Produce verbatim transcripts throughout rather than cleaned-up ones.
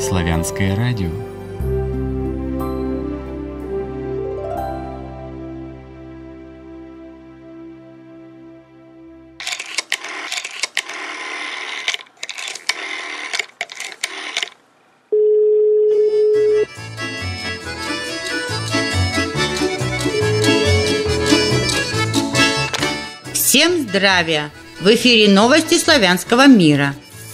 Славянское радио. Всем здравия! В эфире новости славянского мира.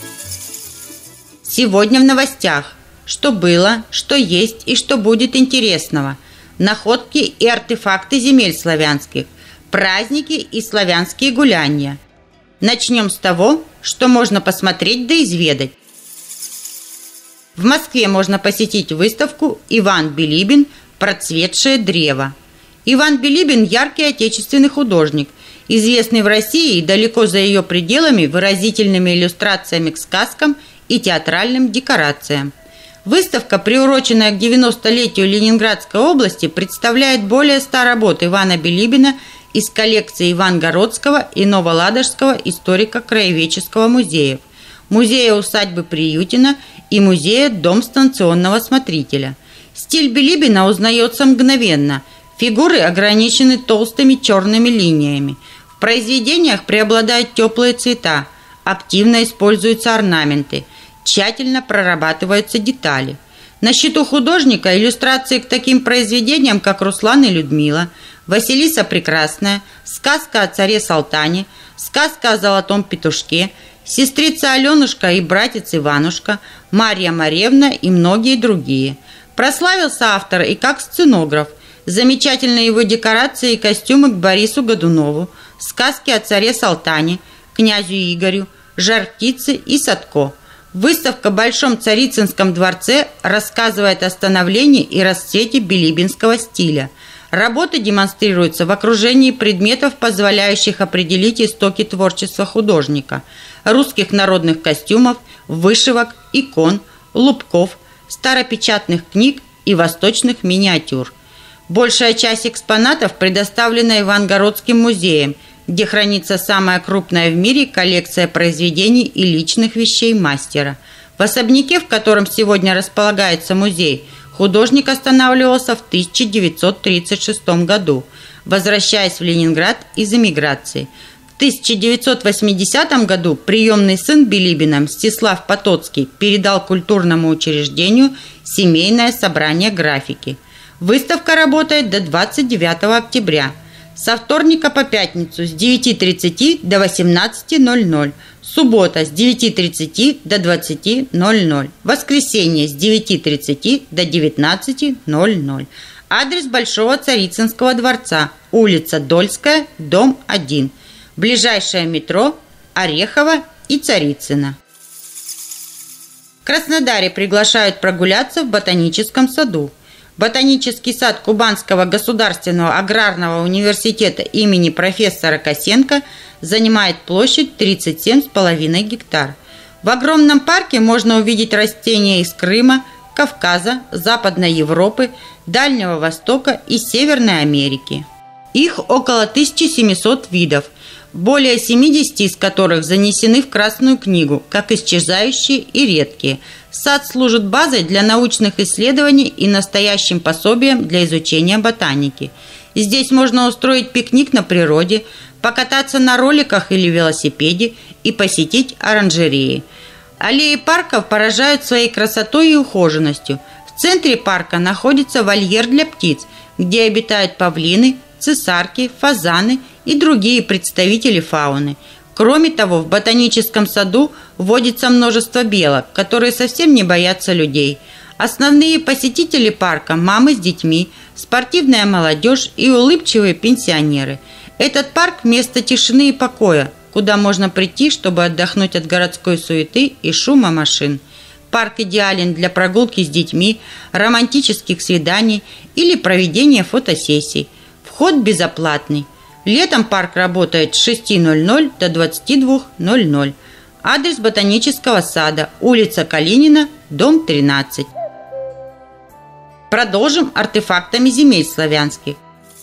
Сегодня в новостях: что было, что есть и что будет интересного, находки и артефакты земель славянских, праздники и славянские гуляния. Начнем с того, что можно посмотреть да изведать. В Москве можно посетить выставку «Иван Билибин. Процветшее древо». Иван Билибин – яркий отечественный художник, известный в России и далеко за ее пределами выразительными иллюстрациями к сказкам и театральным декорациям. Выставка, приуроченная к девяностолетию Ленинградской области, представляет более ста работ Ивана Билибина из коллекции Ивангородского и Новоладожского историко-краеведческого музеев, музея усадьбы Приютина и музея Дом станционного смотрителя. Стиль Билибина узнается мгновенно. Фигуры ограничены толстыми черными линиями. В произведениях преобладают теплые цвета, активно используются орнаменты, тщательно прорабатываются детали. На счету художника иллюстрации к таким произведениям, как «Руслан и Людмила», «Василиса Прекрасная», «Сказка о царе Салтане», «Сказка о золотом петушке», «Сестрица Аленушка и братец Иванушка», «Марья Маревна» и многие другие. Прославился автор и как сценограф. Замечательные его декорации и костюмы к Борису Годунову, сказки о царе Салтане, князю Игорю, Жар-птице и Садко. Выставка в Большом Царицынском дворце рассказывает о становлении и расцвете билибинского стиля. Работы демонстрируются в окружении предметов, позволяющих определить истоки творчества художника: русских народных костюмов, вышивок, икон, лубков, старопечатных книг и восточных миниатюр. Большая часть экспонатов предоставлена Ивангородским музеем, где хранится самая крупная в мире коллекция произведений и личных вещей мастера. В особняке, в котором сегодня располагается музей, художник останавливался в тысяча девятьсот тридцать шестом году, возвращаясь в Ленинград из эмиграции. В тысяча девятьсот восьмидесятом году приемный сын Билибина, Мстислав Потоцкий, передал культурному учреждению семейное собрание графики. Выставка работает до двадцать девятого октября. Со вторника по пятницу с девяти тридцати до восемнадцати ноль-ноль. Суббота с девяти тридцати до двадцати ноль-ноль. Воскресенье с девяти тридцати до девятнадцати ноль-ноль. Адрес Большого Царицынского дворца. Улица Дольская, дом один. Ближайшее метро Орехово и Царицыно. В Краснодаре приглашают прогуляться в ботаническом саду. Ботанический сад Кубанского государственного аграрного университета имени профессора Косенко занимает площадь тридцать семь с половиной гектар. В огромном парке можно увидеть растения из Крыма, Кавказа, Западной Европы, Дальнего Востока и Северной Америки. Их около тысячи семисот видов, более семидесяти из которых занесены в Красную книгу, как исчезающие и редкие. Сад служит базой для научных исследований и настоящим пособием для изучения ботаники. Здесь можно устроить пикник на природе, покататься на роликах или велосипеде и посетить оранжереи. Аллеи парков поражают своей красотой и ухоженностью. В центре парка находится вольер для птиц, где обитают павлины, цесарки, фазаны и другие представители фауны. Кроме того, в ботаническом саду водится множество белок, которые совсем не боятся людей. Основные посетители парка – мамы с детьми, спортивная молодежь и улыбчивые пенсионеры. Этот парк – место тишины и покоя, куда можно прийти, чтобы отдохнуть от городской суеты и шума машин. Парк идеален для прогулки с детьми, романтических свиданий или проведения фотосессий. Вход безоплатный. Летом парк работает с шести ноль-ноль до двадцати двух ноль-ноль. Адрес ботанического сада. Улица Калинина, дом тринадцать. Продолжим артефактами земель славянских.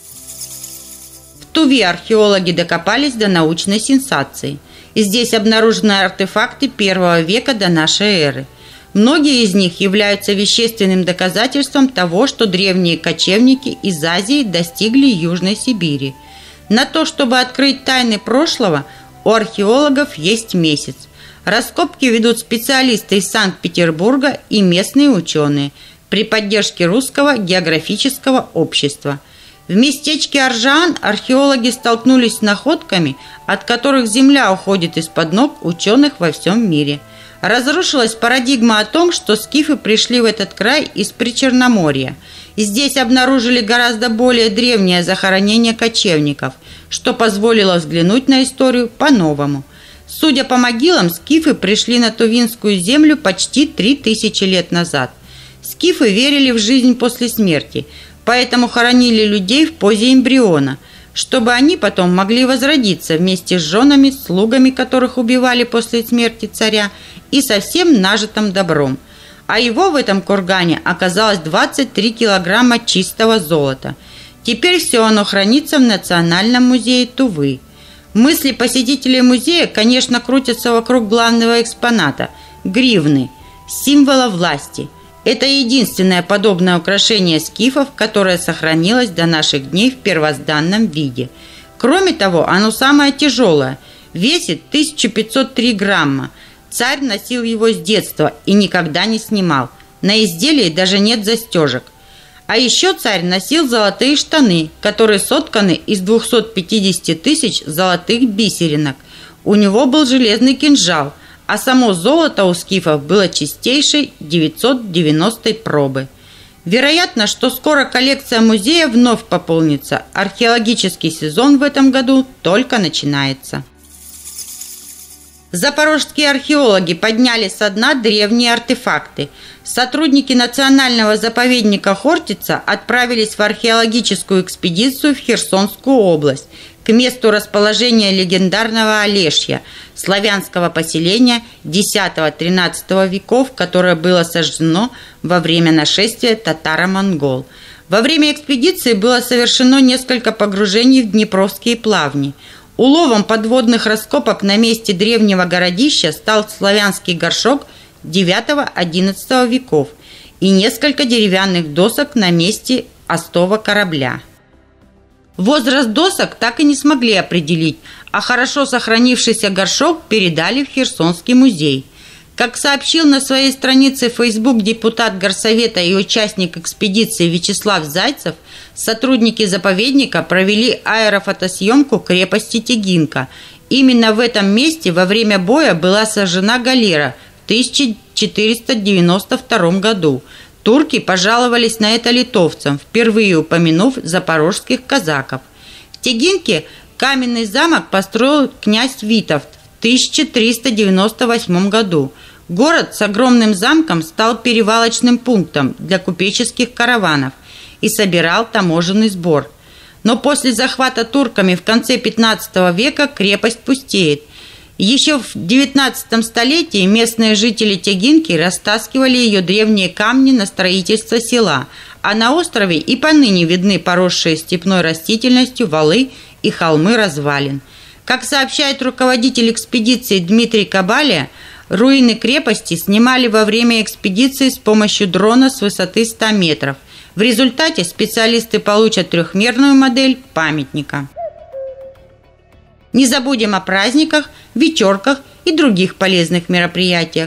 В Туве археологи докопались до научной сенсации. И здесь обнаружены артефакты первого века до нашей эры. Многие из них являются вещественным доказательством того, что древние кочевники из Азии достигли Южной Сибири. На то, чтобы открыть тайны прошлого, у археологов есть месяц. Раскопки ведут специалисты из Санкт-Петербурга и местные ученые при поддержке Русского географического общества. В местечке Аржан археологи столкнулись с находками, от которых земля уходит из-под ног ученых во всем мире. Разрушилась парадигма о том, что скифы пришли в этот край из Причерноморья. И здесь обнаружили гораздо более древнее захоронение кочевников, что позволило взглянуть на историю по-новому. Судя по могилам, скифы пришли на Тувинскую землю почти три тысячи лет назад. Скифы верили в жизнь после смерти, поэтому хоронили людей в позе эмбриона, чтобы они потом могли возродиться вместе с женами, слугами которых убивали после смерти царя, и со всем нажитым добром. А его в этом кургане оказалось двадцать три килограмма чистого золота. Теперь все оно хранится в Национальном музее Тувы. Мысли посетителей музея, конечно, крутятся вокруг главного экспоната – гривны, символа власти. Это единственное подобное украшение скифов, которое сохранилось до наших дней в первозданном виде. Кроме того, оно самое тяжелое, весит тысяча пятьсот три грамма. Царь носил его с детства и никогда не снимал. На изделии даже нет застежек. А еще царь носил золотые штаны, которые сотканы из двухсот пятидесяти тысяч золотых бисеринок. У него был железный кинжал, а само золото у скифов было чистейшей девятьсот девяностой пробы. Вероятно, что скоро коллекция музея вновь пополнится. Археологический сезон в этом году только начинается. Запорожские археологи подняли со дна древние артефакты. Сотрудники Национального заповедника Хортица отправились в археологическую экспедицию в Херсонскую область, к месту расположения легендарного Олешья, славянского поселения десятого-тринадцатого веков, которое было сожжено во время нашествия татаро-монгол. Во время экспедиции было совершено несколько погружений в Днепровские плавни. Уловом подводных раскопок на месте древнего городища стал славянский горшок девятого-одиннадцатого веков и несколько деревянных досок на месте остова корабля. Возраст досок так и не смогли определить, а хорошо сохранившийся горшок передали в Херсонский музей. Как сообщил на своей странице в Facebook депутат горсовета и участник экспедиции Вячеслав Зайцев, сотрудники заповедника провели аэрофотосъемку крепости Тегинка. Именно в этом месте во время боя была сожжена галера в тысяча четыреста девяносто втором году. Турки пожаловались на это литовцам, впервые упомянув запорожских казаков. В Тегинке каменный замок построил князь Витовт в тысяча триста девяносто восьмом году. Город с огромным замком стал перевалочным пунктом для купеческих караванов и собирал таможенный сбор. Но после захвата турками в конце пятнадцатого века крепость пустеет. Еще в девятнадцатом столетии местные жители Тегинки растаскивали ее древние камни на строительство села, а на острове и поныне видны поросшие степной растительностью валы и холмы развалин. Как сообщает руководитель экспедиции Дмитрий Кабалия, руины крепости снимали во время экспедиции с помощью дрона с высоты ста метров. В результате специалисты получат трехмерную модель памятника. Не забудем о праздниках, вечерках и других полезных мероприятиях.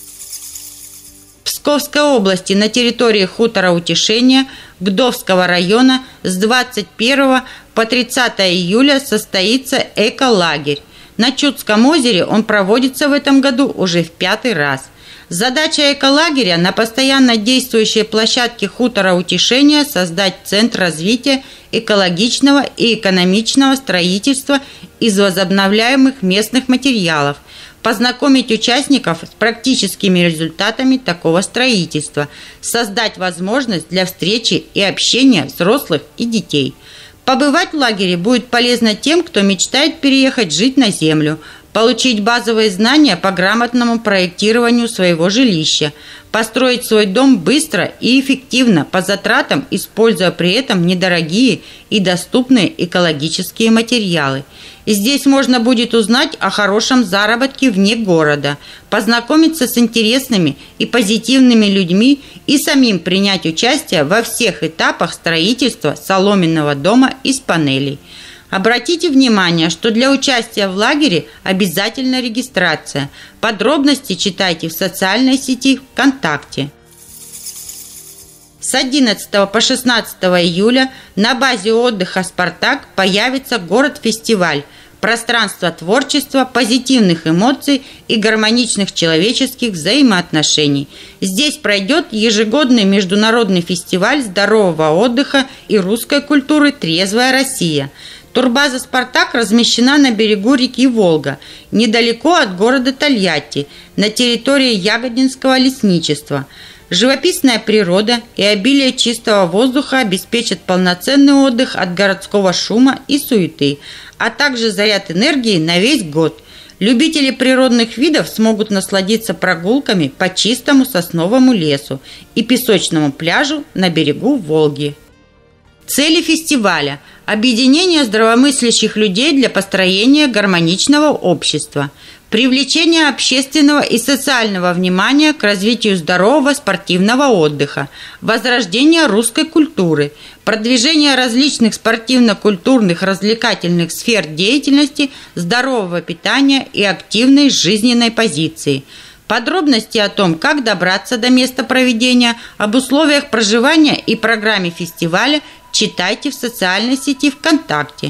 В Псковской области на территории хутора Утешения Гдовского района с двадцать первого по тридцатое июля состоится эко-лагерь. На Чудском озере он проводится в этом году уже в пятый раз. Задача эколагеря на постоянно действующей площадке хутора Утешения создать центр развития экологичного и экономичного строительства из возобновляемых местных материалов, познакомить участников с практическими результатами такого строительства, создать возможность для встречи и общения взрослых и детей. Побывать в лагере будет полезно тем, кто мечтает переехать жить на землю, получить базовые знания по грамотному проектированию своего жилища, построить свой дом быстро и эффективно по затратам, используя при этом недорогие и доступные экологические материалы. И здесь можно будет узнать о хорошем заработке вне города, познакомиться с интересными и позитивными людьми и самим принять участие во всех этапах строительства соломенного дома из панелей. Обратите внимание, что для участия в лагере обязательно регистрация. Подробности читайте в социальной сети ВКонтакте. С одиннадцатого по шестнадцатое июля на базе отдыха «Спартак» появится город-фестиваль, пространство творчества, позитивных эмоций и гармоничных человеческих взаимоотношений. Здесь пройдет ежегодный международный фестиваль здорового отдыха и русской культуры «Трезвая Россия». Турбаза «Спартак» размещена на берегу реки Волга, недалеко от города Тольятти, на территории Ягодинского лесничества. Живописная природа и обилие чистого воздуха обеспечат полноценный отдых от городского шума и суеты, а также заряд энергии на весь год. Любители природных видов смогут насладиться прогулками по чистому сосновому лесу и песочному пляжу на берегу Волги. Цели фестиваля – объединение здравомыслящих людей для построения гармоничного общества, привлечение общественного и социального внимания к развитию здорового спортивного отдыха, возрождение русской культуры, продвижение различных спортивно-культурных развлекательных сфер деятельности, здорового питания и активной жизненной позиции. Подробности о том, как добраться до места проведения, об условиях проживания и программе фестиваля читайте в социальной сети ВКонтакте.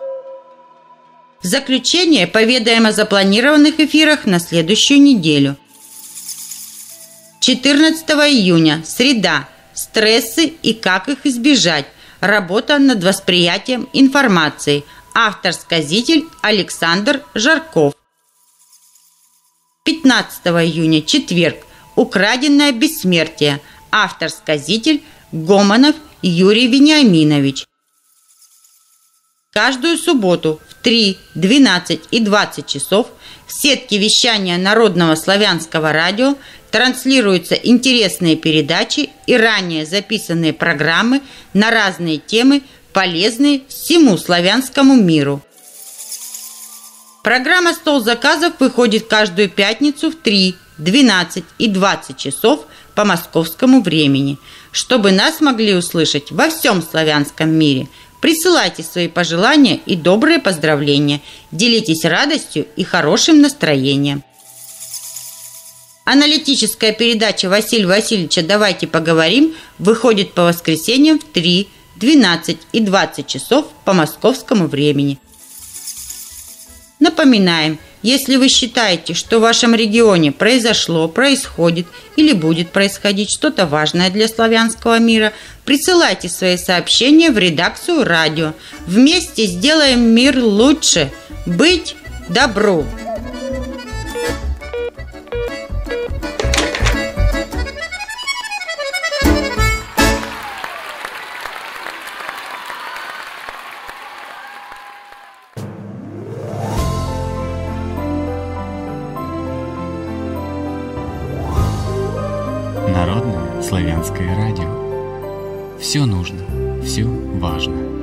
В заключение поведаем о запланированных эфирах на следующую неделю. четырнадцатого июня, среда. Стрессы и как их избежать. Работа над восприятием информации. Автор-сказитель Александр Жарков. пятнадцатого июня, четверг. Украденное бессмертие. Автор-сказитель Гомонов Юрий Вениаминович. Каждую субботу в три, двенадцать и двадцать часов в сетке вещания Народного славянского радио транслируются интересные передачи и ранее записанные программы на разные темы, полезные всему славянскому миру. Программа «Стол заказов» выходит каждую пятницу в три, двенадцать и двадцать часов по московскому времени, чтобы нас могли услышать во всем славянском мире. Присылайте свои пожелания и добрые поздравления. Делитесь радостью и хорошим настроением. Аналитическая передача Василия Васильевича «Давайте поговорим» выходит по воскресеньям в три, двенадцать и двадцать часов по московскому времени. Напоминаем, если вы считаете, что в вашем регионе произошло, происходит или будет происходить что-то важное для славянского мира, присылайте свои сообщения в редакцию радио. Вместе сделаем мир лучше. Быть добру! Народное славянское радио. Все нужно, все важно.